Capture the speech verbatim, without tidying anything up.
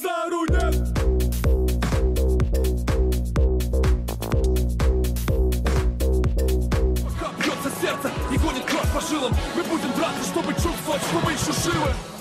базару нет. Пока бьется сердце и гонит кровь по жилам, мы будем драться, чтобы чувствовать, что мы еще живы.